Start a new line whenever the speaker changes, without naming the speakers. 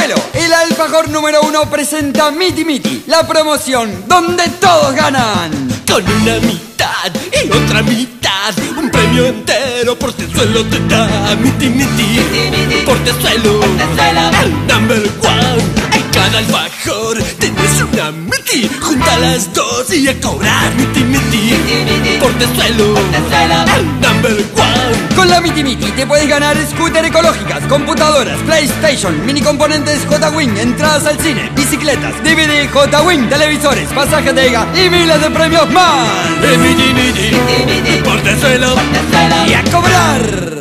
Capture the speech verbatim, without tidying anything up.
Portezuelo, el alfajor número uno, presenta Miti Miti, la promoción donde todos ganan.
Con una mitad y otra mitad, un premio entero Portezuelo te da. Miti Miti, Portezuelo, el number one. En cada alfajor tienes una Miti, junta las dos y a cobrar. Miti Miti, Portezuelo, el number one.
Con la Miti Miti te puedes ganar scooter ecológicas, computadoras, PlayStation, mini componentes J-Wing, entradas al cine, bicicletas, D V D J-Wing, televisores, pasajes de EGA y miles de premios más.
Miti Miti, Portezuelo,
¡Y a cobrar!